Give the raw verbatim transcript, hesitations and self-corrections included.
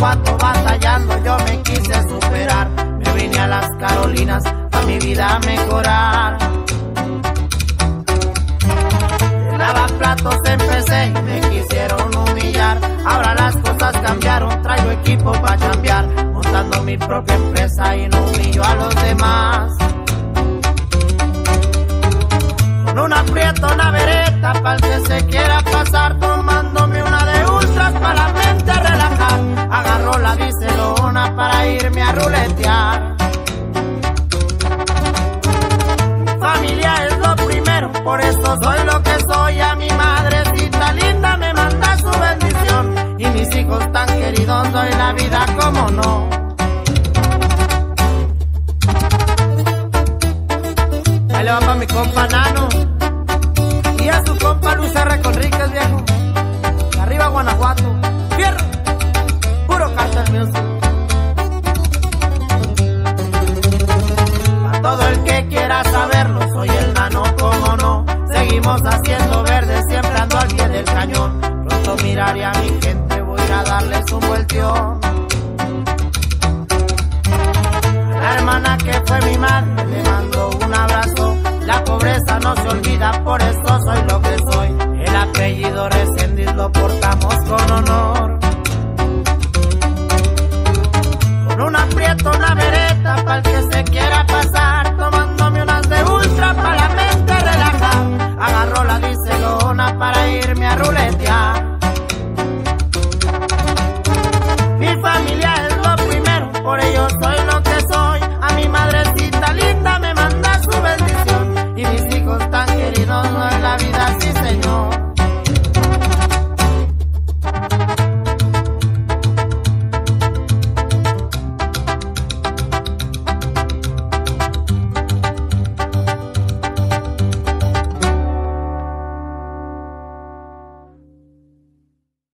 Guanajuato batallando yo me quise superar. Me vine a las Carolinas a mi vida mejorar. De lavaplatos empecé y me quisieron humillar. Ahora las cosas cambiaron, traigo equipo para cambiar, montando mi propia empresa y no humillo a los demás. Con un aprieto, una vereta pa'l que se quiera pasar, tomándome una de ultras pa' la mente relajar. Agarró la bicelona para irme a ruletear. Familia es lo primero, por eso soy lo que soy. A mi madrecita linda me manda su bendición, y mis hijos tan queridos doy la vida como no. Ahí le va pa' mi compa Nano y a su compa Luis R. Conríquez, viejo. Arriba Guanajuato, fierro, puro Cartel Music. A todo el que quiera saberlo, soy el Nano, como no. Seguimos haciendo verde, siempre ando al pie del cañón. Pronto miraré a mi gente, voy a ir a darles un vueltión. A la hermana que fue mi madre le mando un abrazo. La pobreza no se olvida, por eso soy lo que